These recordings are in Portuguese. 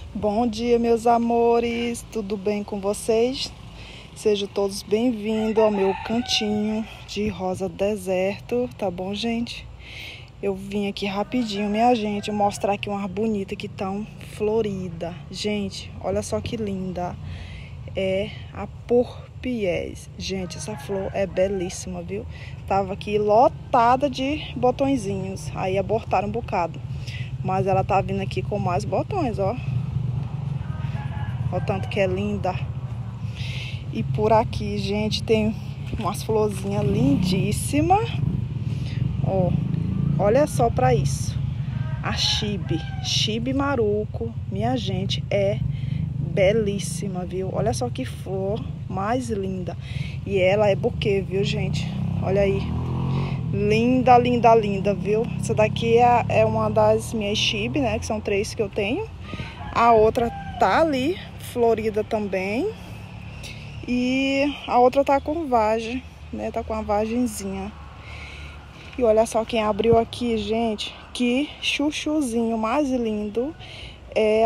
Bom dia, meus amores, tudo bem com vocês? Sejam todos bem-vindos ao meu cantinho de rosa deserto, tá bom, gente? Eu vim aqui rapidinho, minha gente, mostrar aqui uma bonita que tão florida. Gente, olha só que linda. É a Porpiés. Gente, essa flor é belíssima, viu? Tava aqui lotada de botõezinhos, aí abortaram um bocado. Mas ela tá vindo aqui com mais botões, ó. Olha o tanto que é linda. E por aqui, gente, tem umas florzinhas lindíssimas. Ó, olha só pra isso. A Chibe Maruco, minha gente, é belíssima, viu? Olha só que flor mais linda. E ela é buquê, viu, gente? Olha aí. Linda, linda, linda, viu? Essa daqui é uma das minhas Chibe, né? Que são 3 que eu tenho. A outra tá ali, florida também. E a outra tá com vagem, né? Tá com uma vagenzinha. E olha só quem abriu aqui, gente. Que chuchuzinho mais lindo. É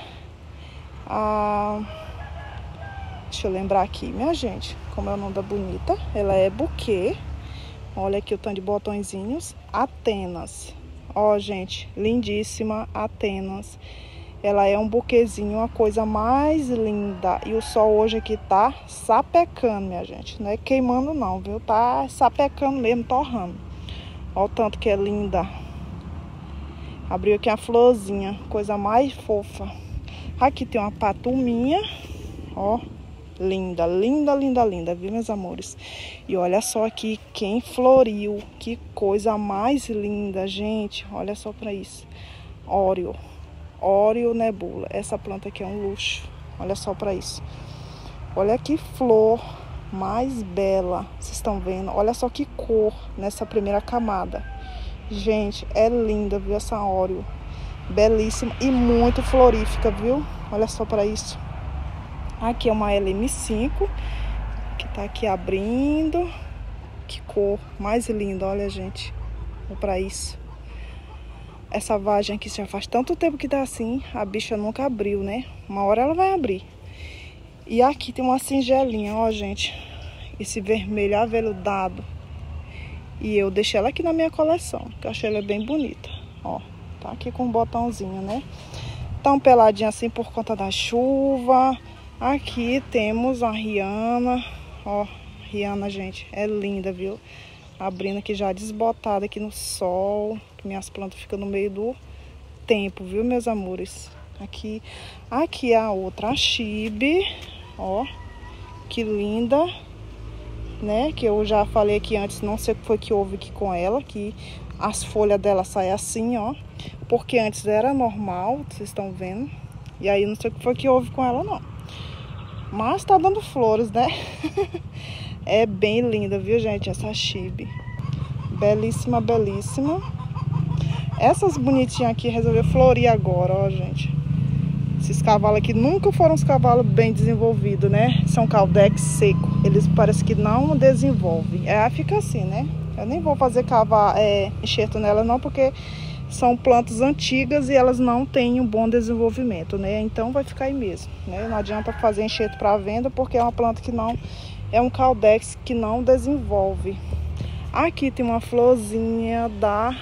deixa eu lembrar aqui, minha gente. Como é o nome da bonita. Ela é buquê. Olha aqui o tanto de botõezinhos. Atenas. Ó, gente, lindíssima Atenas. Ela é um buquezinho, uma coisa mais linda. E o sol hoje aqui tá sapecando, minha gente. Não é queimando não, viu? Tá sapecando mesmo, torrando. Olha o tanto que é linda. Abriu aqui a florzinha, coisa mais fofa. Aqui tem uma patuminha, ó. Linda, linda, linda, linda, viu, meus amores? E olha só aqui quem floriu. Que coisa mais linda, gente. Olha só pra isso. Óreo Nebula. Essa planta aqui é um luxo. Olha só pra isso. Olha que flor mais bela. Vocês estão vendo? Olha só que cor nessa primeira camada. Gente, é linda, viu? Essa óreo. Belíssima e muito florífica, viu? Olha só pra isso. Aqui é uma LM5. Que tá aqui abrindo. Que cor mais linda, olha, gente. Olha pra isso. Essa vagem aqui já faz tanto tempo que tá assim, a bicha nunca abriu, né? Uma hora ela vai abrir. E aqui tem uma singelinha, ó, gente. Esse vermelho aveludado. E eu deixei ela aqui na minha coleção, que eu achei ela bem bonita. Ó, tá aqui com um botãozinho, né? Tão peladinha assim por conta da chuva. Aqui temos a Rihanna. Ó, Rihanna, gente, é linda, viu? Abrindo aqui já desbotada aqui no sol. Minhas plantas ficam no meio do tempo, viu, meus amores? Aqui a outra, a Chibe. Ó, que linda, né? Que eu já falei aqui antes, não sei o que foi que houve aqui com ela. Que as folhas dela saem assim, ó. Porque antes era normal, vocês estão vendo. E aí não sei o que foi que houve com ela, não. Mas tá dando flores, né? É bem linda, viu, gente? Essa Chibe. Belíssima, belíssima. Essas bonitinhas aqui resolveu florir agora, ó, gente. Esses cavalos aqui nunca foram uns cavalos bem desenvolvidos, né? São caldex seco. Eles parecem que não desenvolvem. Fica assim, né? Eu nem vou fazer enxerto nela não, porque são plantas antigas e elas não têm um bom desenvolvimento, né? Então vai ficar aí mesmo, né? Não adianta fazer enxerto para venda, porque é uma planta que não... É um caldex que não desenvolve. Aqui tem uma florzinha da...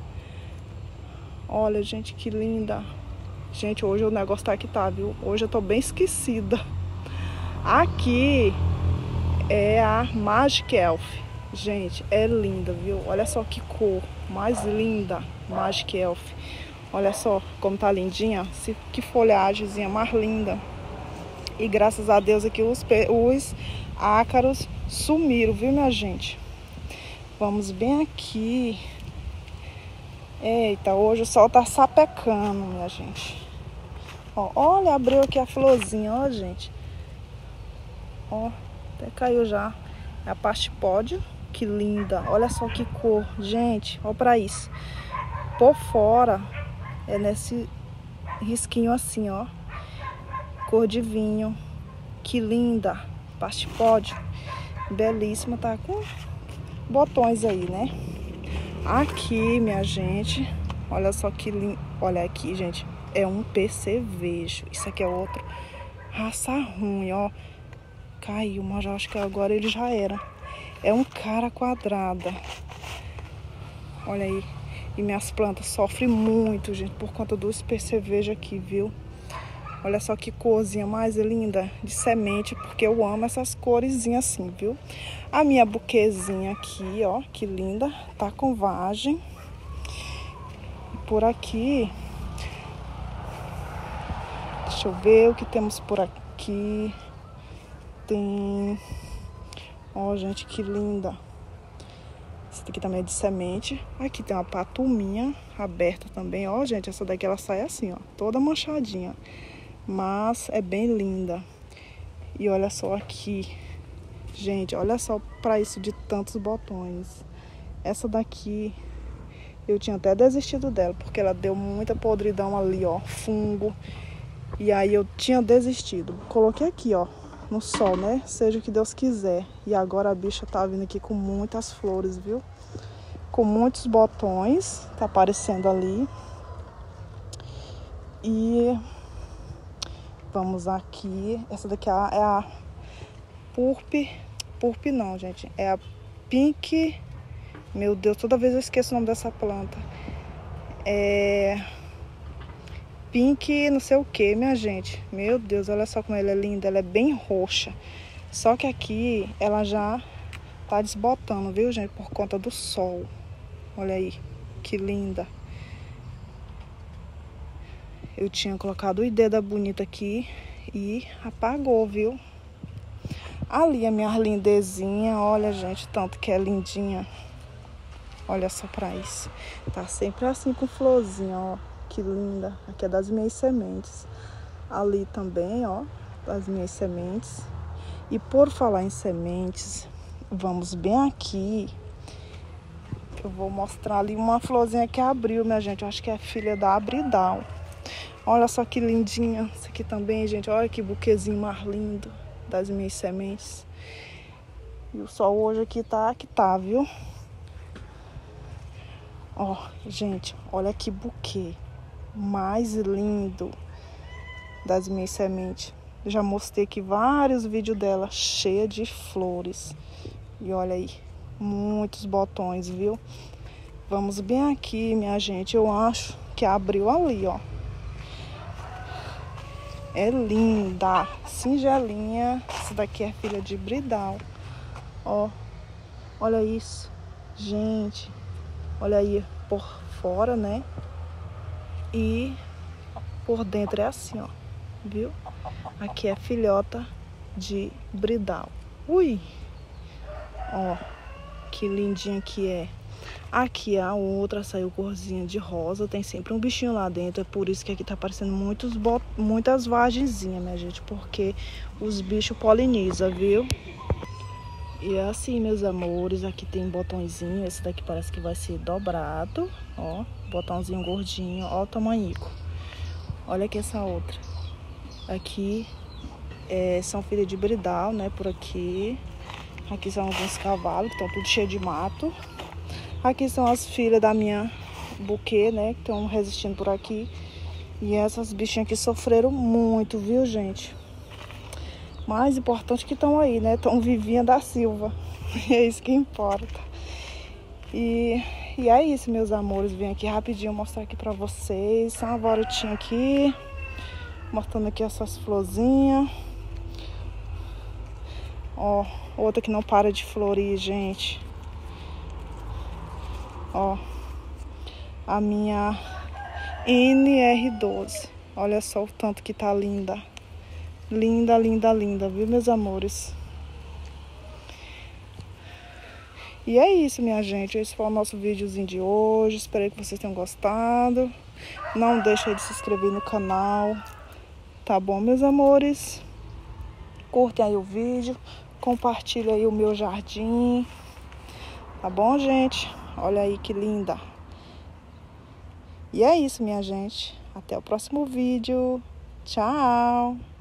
Olha, gente, que linda. Gente, hoje o negócio tá que tá, viu? Hoje eu tô bem esquecida. Aqui é a Magic Elf. Gente, é linda, viu? Olha só que cor mais linda, Magic Elf. Olha só como tá lindinha. Que folhagemzinha mais linda. E graças a Deus aqui os ácaros sumiram, viu, minha gente? Vamos bem aqui. Eita, hoje o sol tá sapecando, minha gente. Ó, olha, abriu aqui a florzinha, ó, gente. Ó, até caiu já. É a pastipódio, que linda. Olha só que cor, gente. Ó pra isso. Por fora é nesse risquinho assim, ó. Cor de vinho. Que linda. Pastipódio. Belíssima, tá com botões aí, né? Aqui, minha gente, olha só que Olha aqui, gente. É um percevejo. Isso aqui é outro. Raça ruim, ó. Caiu, mas eu acho que agora ele já era. É um cara quadrada. Olha aí. E minhas plantas sofrem muito, gente, por conta dos percevejos aqui, viu? Olha só que corzinha mais linda de semente, porque eu amo essas coresinhas assim, viu? A minha buquezinha aqui, ó, que linda, tá com vagem. E por aqui, deixa eu ver o que temos por aqui. Tem, ó, gente, que linda. Essa daqui também é de semente. Aqui tem uma patuminha aberta também, ó, gente, essa daqui ela sai assim, ó, toda manchadinha. Mas é bem linda. E olha só aqui. Gente, olha só para isso de tantos botões. Essa daqui, eu tinha até desistido dela, porque ela deu muita podridão ali, ó, fungo. E aí eu tinha desistido. Coloquei aqui, ó, no sol, né? Seja o que Deus quiser. E agora a bicha tá vindo aqui com muitas flores, viu? Com muitos botões. Tá aparecendo ali. E... vamos aqui. Essa daqui é a Purp não, gente. É a Pink. Meu Deus, toda vez eu esqueço o nome dessa planta. É Pink não sei o que, minha gente. Meu Deus, olha só como ela é linda. Ela é bem roxa. Só que aqui ela já tá desbotando, viu, gente? Por conta do sol. Olha aí, que linda. Eu tinha colocado o ID da bonita aqui e apagou, viu? Ali a minha lindezinha, olha, gente, tanto que é lindinha. Olha só pra isso. Tá sempre assim com florzinha, ó. Que linda. Aqui é das minhas sementes. Ali também, ó, das minhas sementes. E por falar em sementes, vamos bem aqui. Eu vou mostrar ali uma florzinha que abriu, minha gente. Eu acho que é filha da Abridal. Olha só que lindinha. Isso aqui também, gente. Olha que buquezinho mais lindo das minhas sementes. E o sol hoje aqui tá que tá, viu? Ó, gente, olha que buquê mais lindo das minhas sementes. Já mostrei aqui vários vídeos dela, cheia de flores. E olha aí, muitos botões, viu? Vamos bem aqui, minha gente. Eu acho que abriu ali, ó. É linda, singelinha. Essa daqui é filha de Bridal. Ó, olha isso. Gente, olha aí por fora, né? E por dentro é assim, ó. Viu? Aqui é filhota de Bridal. Ui! Ó, que lindinha que é. Aqui a outra saiu corzinha de rosa. Tem sempre um bichinho lá dentro. É por isso que aqui tá aparecendo muitas vagenzinhas, minha gente. Porque os bichos polinizam, viu? E é assim, meus amores. Aqui tem botãozinho. Esse daqui parece que vai ser dobrado. Ó, botãozinho gordinho. Ó o tamanhico. Olha aqui essa outra. Aqui são filhas de Bridal, né? Por aqui. Aqui são alguns cavalos que estão tudo cheio de mato. Aqui são as filhas da minha buquê, né? Que estão resistindo por aqui. E essas bichinhas aqui sofreram muito, viu, gente? Mais importante que estão aí, né? Estão vivinha da Silva. É isso que importa. E é isso, meus amores. Vim aqui rapidinho mostrar aqui pra vocês. Só uma voltinha aqui. Mostrando aqui essas florzinhas. Ó, outra que não para de florir, gente. Ó, a minha NR12. Olha só o tanto que tá linda. Linda, linda, linda, viu, meus amores? E é isso, minha gente. Esse foi o nosso videozinho de hoje. Espero que vocês tenham gostado. Não deixe de se inscrever no canal. Tá bom, meus amores? Curtem aí o vídeo. Compartilhem aí o meu jardim. Tá bom, gente? Olha aí que linda. E é isso, minha gente. Até o próximo vídeo. Tchau!